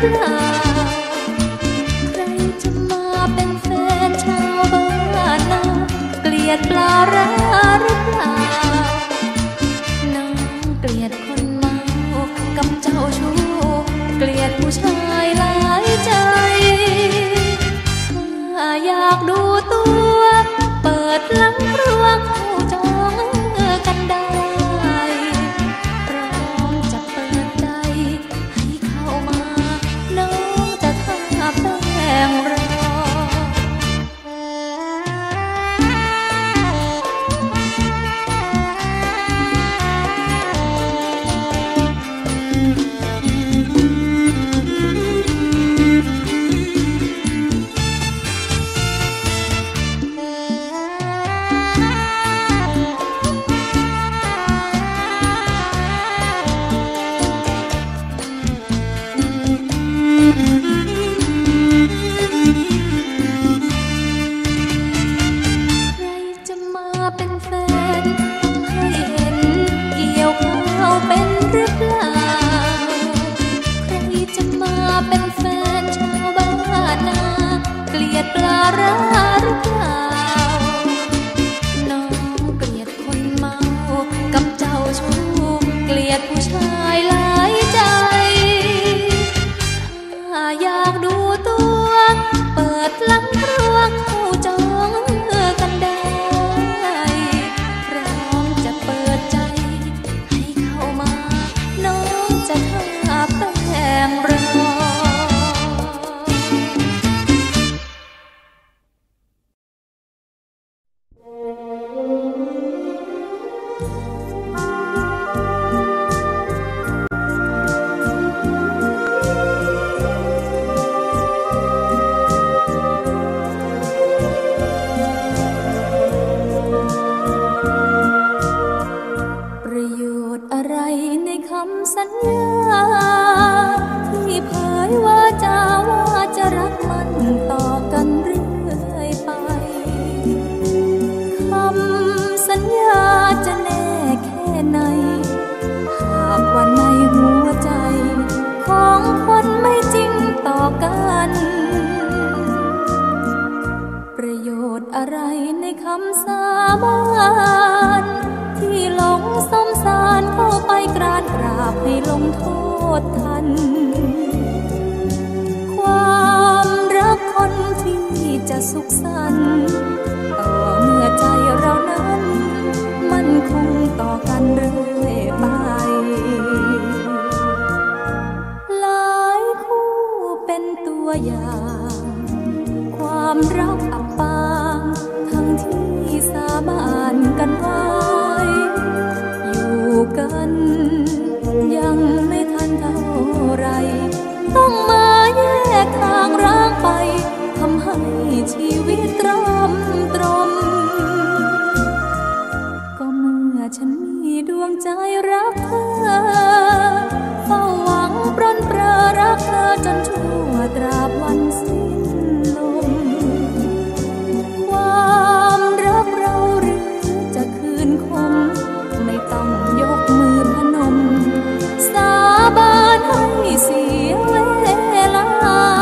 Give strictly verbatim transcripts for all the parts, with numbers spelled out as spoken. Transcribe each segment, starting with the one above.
เปล่าใครจะมาเป็นแฟนชาวบ้านนาเกลียดปลาร้าหรือเปล่าน้องเกลียดคนเมากับเจ้าชู้เกลียดผู้ชายหลายใจถ้าอยากดูตัวเปิดหลังครัวเข้าจองกันได้พร้อมจะเปิดใจให้เข้ามาน้องจะทาแป้งรอปลาร้าหรือเปล่าน้องเกลียดคนเมากับเจ้าชู้เกลียดผู้ชายหลายใจถ้าอยากดูตัวเปิดหลังครัวเข้าจองกันได้พร้อมจะเปิดใจให้เข้ามาน้องจะทาแป้งรอสัญญาที่เผยว่าจะว่าจะรักมันต่อกันเรื่อยไปคำสัญญาจะแน่แค่ไหนหากว่าในหัวใจของคนไม่จริงต่อกันประโยชน์อะไรในคำสาบานที่หลงสมสารเข้าไปกราดกราบให้ลงโทษทันความรักคนที่จะสุขสันต์ต่อเมื่อใจเรานั้นมันคงต่อกันเรื่อยไปหลายคู่เป็นตัวอย่างความรักอับปางทั้งที่สาบานกันไว้อยู่กันยังไม่ทันเท่าไรต้องมาแยกทางร้างไปทำให้ชีวิตตรอมตรมก็เมื่อฉันมีดวงใจรักเธอเฝ้าหวังปรนปรารักเธอจนชั่วตราบวันสิ้นลมความรักเราหรือจะคืนคมไม่ต้องยกมือพนมสาบานให้เสียเวลา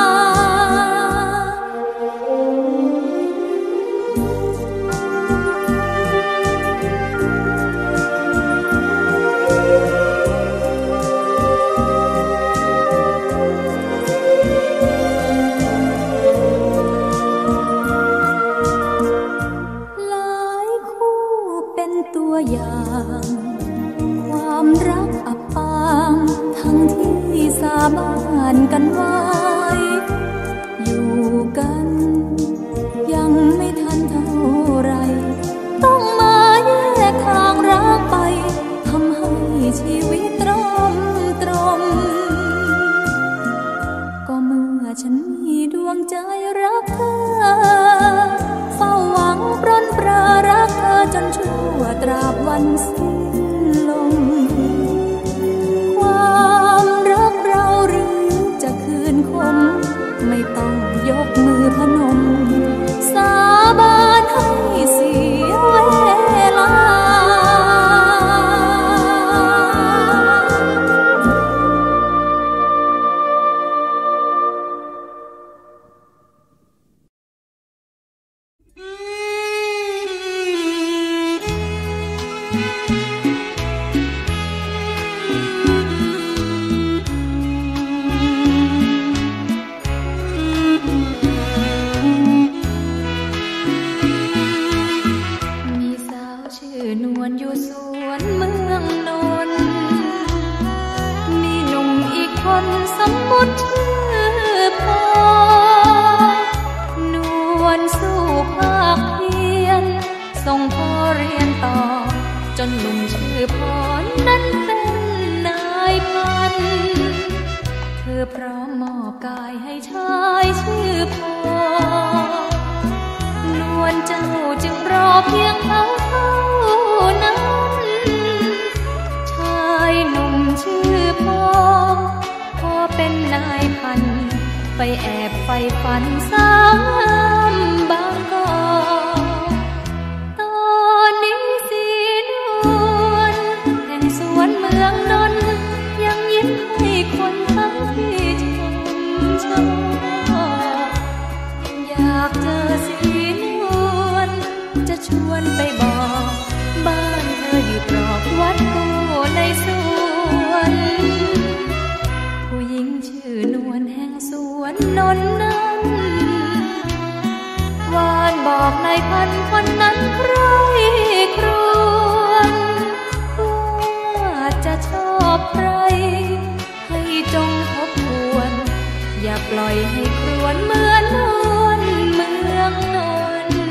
หลายคู่เป็นตัวอย่างความรักอับปางทั้งที่สาบานกันไว้อยู่กันยังไม่ทันเท่าไรต้องมาแยกทางร้างไปทำให้ชีวิตตรอมตรมก็เมื่อฉันมีดวงใจรักเธอเฝ้าหวังปรนปรารักเธอจนชั่วตราบวันสิ้นลมความรักเราหรือจะคืนคมไม่ต้องยกมือพนมสาบานให้เสียเวลาเกายให้ชายชื่อพอนวลเจ้าจึงรอเพียงเขาเท่านั้นชายหนุ่มชื่อพอพอเป็นนายพันไปแอบไฟฝันสาวงามบางกอกตอนนี้สีนวลแห่งสวนเมืองนนท์ยังยิ้มให้คนทั้งที่ชมชอบอยากเจอสีนวลจะชวนไปบอกบ้านเธออยู่ตรอกวัดโพในสวนผู้หญิงชื่อนวลแห่งสวนนนท์นั้นวานบอกนายพันคนนั้นใครครวนว่าจะชอบใครให้จงทบทวนอย่าปล่อยให้ครวนเหมือนนวลเมืองนนท์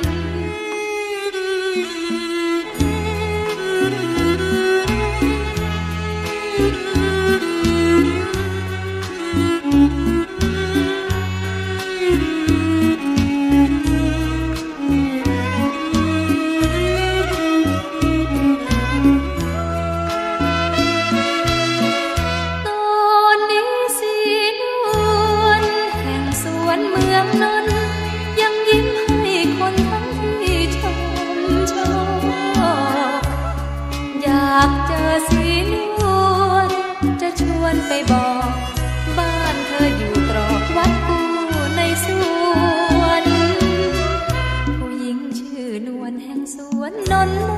ไปบอกบ้านเธออยู่ตรอกวัดกูในสวนผู้หญิงชื่อนวลแห่งสวนนนท์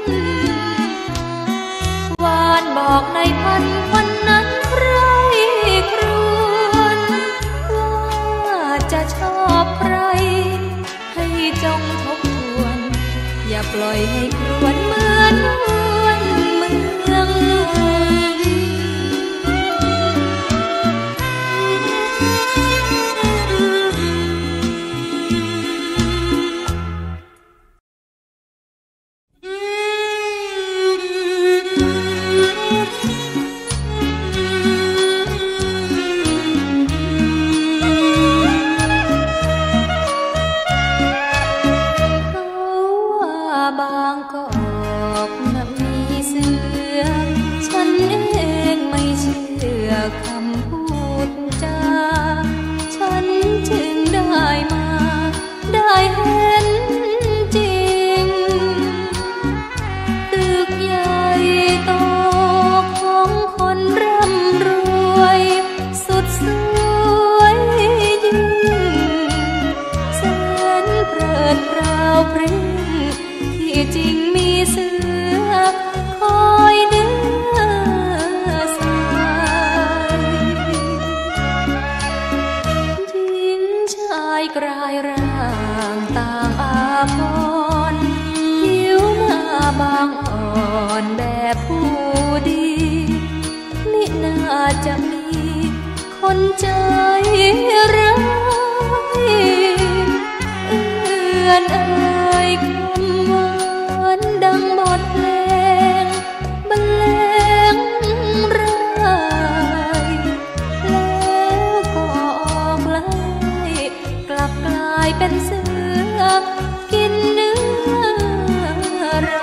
วานบอกนายพันวันนั้นใครครวนว่าจะชอบใครให้จงทบทวนอย่าปล่อยให้ครวนเหมือนนวลเมืองจะมีคนใจร้ายเอื้อนเอ่ยคำหวานดังบทเพลงบรรเลงร่ายแล้วก็ออกไล่กลับกลายเป็นเสือกินเนื้อเรา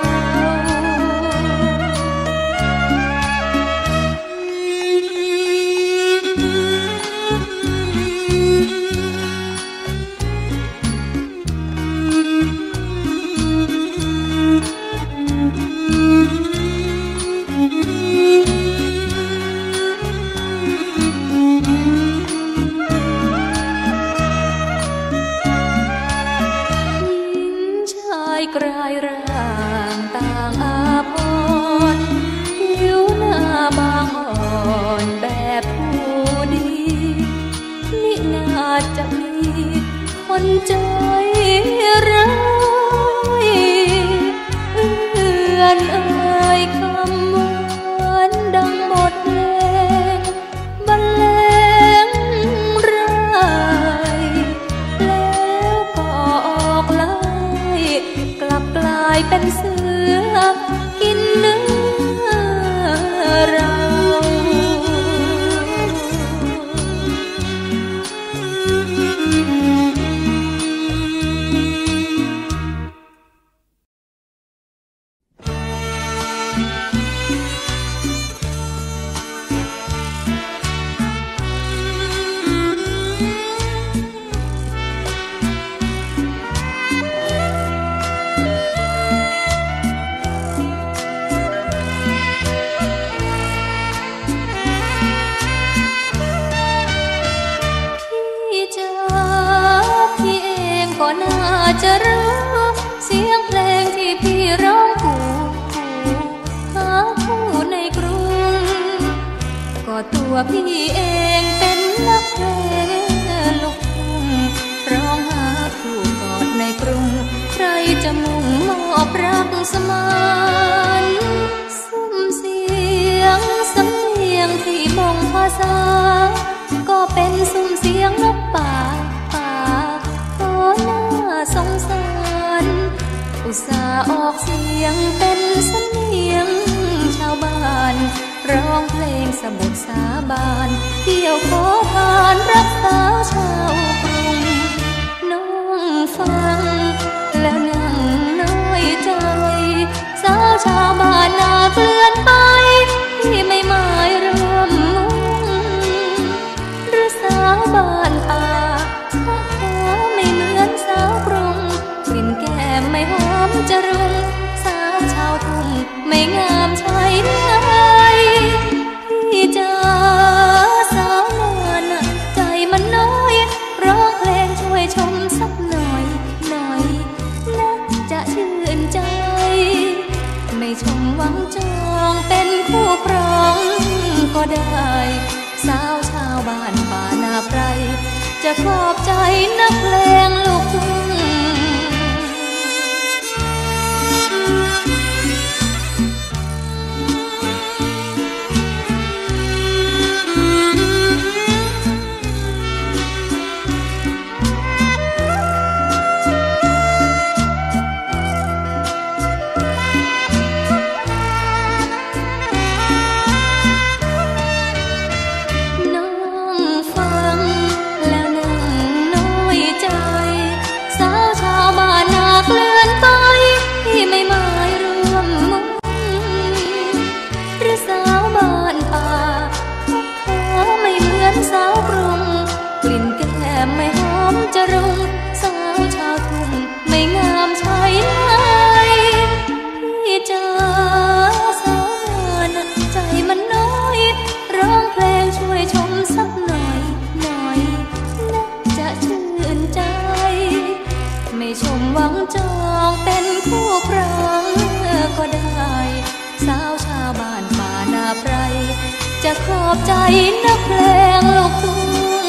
กลายร่างต่างอาภรณ์ผิวหน้าบางอ่อนแบบผู้ดีนี่น่าจะมีคนใจร้ายเอื้อนเอ่ยคำหวานดังบทเพลงบรรเลงร่ายแล้วก็ออกไล่กลับกลายเป็นเสือกินเนื้อเราจะรู้เสียงเพลงที่พี่ร้องคู่หาคู่ในกรุงก็ตัวพี่เองเป็นนักเพลงลูกทุ่งร้องหาคู่กอดในกรุงใครจะมุ่งมอบรักสมานซุ้มเสียงสำเนียงที่บ่งภาษาก็เป็นซุ้มเสียงนกป่าป่าก็น่าสงสารอุตส่าห์ออกเสียงเป็นสำเนียงชาวบ้านร้องเพลงสะบทสาบานเที่ยวขอทานรักษาชาวกรุงน้องฟังแล้วนั่งน้อยใจสาวชาวบ้านนาเกลื่อนไปที่ไม่หมายร่วมมุงหรือสาวบ้านป่าถ้าขอไม่เหมือนสาวกรุงกลิ่นแก้มไม่หอมจรุงสาวชาวทุ่งไม่งามใช่ไหมพี่จ๋าสาวนาน่ะใจมันน้อยร้องเพลงช่วยชมสักหน่อยหน่อยนะจะชื่นใจไม่ชมหวังจองเป็นคู่ครองก็ได้สาวชาวบ้านป่านาไพรจะขอบใจนักเพลงลูกทุ่งสาวกรุงกลิ่นแก้มไม่หอมจรุงสาวชาวทุ่งไม่งามใช่ไหมพี่จ๋าสาวนาใจมันน้อยร้องเพลงช่วยชมสักหน่อยหน่อยนะจะชื่นใจไม่ชมหวังจองเป็นคู่ครองก็ได้สาวชาวบ้านป่านาไพรจะขอบใจนักเพลงลูกทุ่ง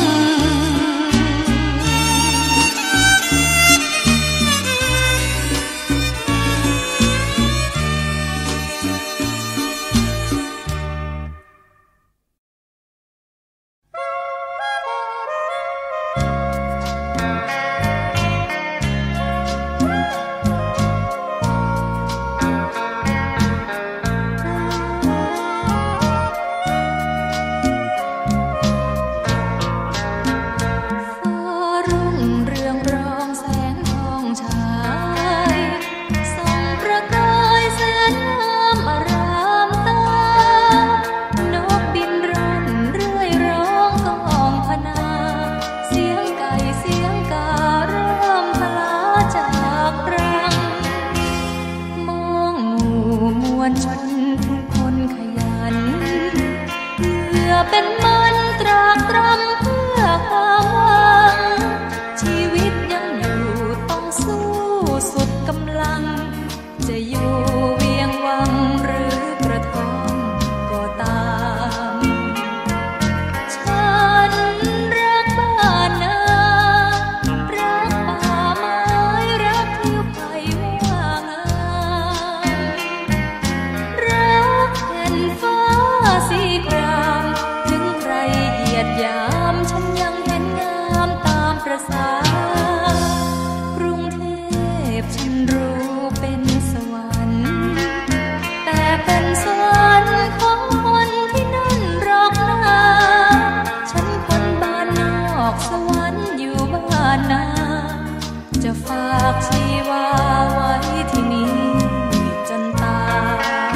เป็นมันตรากตรำเพื่อความหวังชีวิตยังอยู่ต้องสู้สุดกำลังจะอยู่เวียงวังหรือกระท่อมก็ตามฉันรักบ้านนารักป่าไม้รักทิวไผ่ว่างามรักแผ่นฟ้าสีครามถึงใครเหยียดหยามฉันยังเห็นงามตามประสากรุงเทพฉันรู้เป็นสวรรค์แต่เป็นสวรรค์ของคนที่นั่นหรอกนะฉันคนบ้านนอกสวรรค์อยู่บ้านนาจะฝากชีวาไว้ที่นี่จนตาย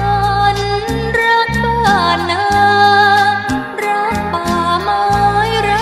ฉันรักบ้านนารักป่าไม้รั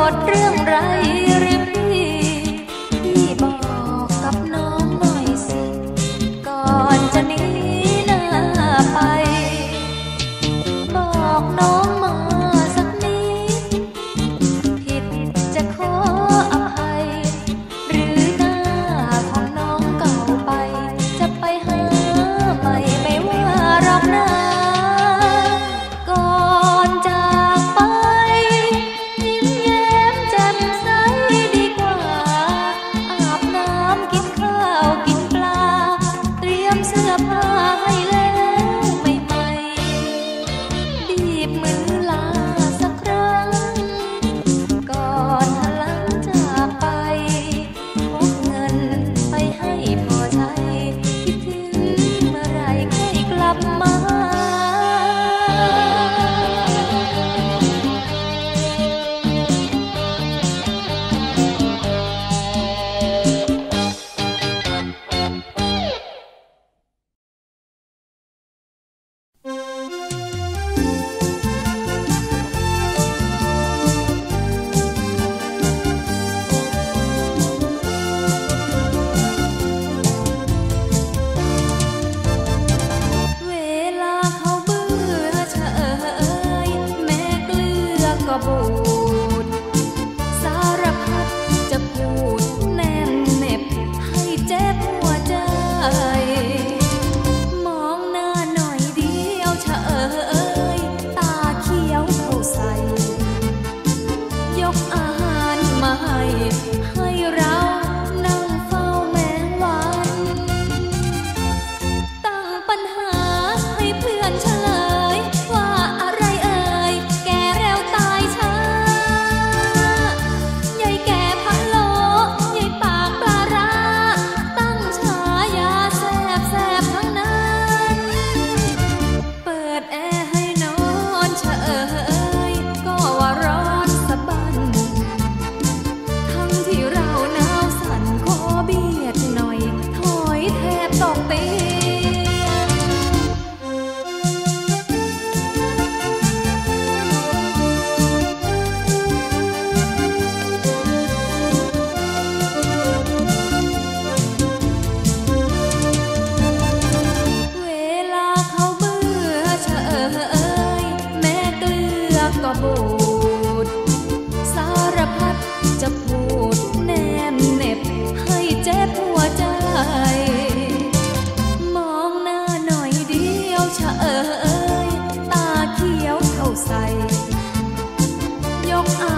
ธเรื่องไรหรือพี่พี่บอกกับน้องหน่อยสิก่อนจะหนีหน้าไปบอกน้องมาสักนิดผิดจะขออภัยหรือหน้าของน้องเก่าไปจะไปหาใหม่ไม่ว่าหรอกนะก่อนจากไปยิ้มแย้มแจ่มใสดีกว่าอาบน้ำกินข้าวกินปลาเตรียมเสื้อผ้าให้แล้วใหม่ๆบีบมือลาสักครั้งก่อนหันหลังจากไปพกเงินไปให้พอใช้คิดถึงเมื่อไรค่อยกลับมา ยก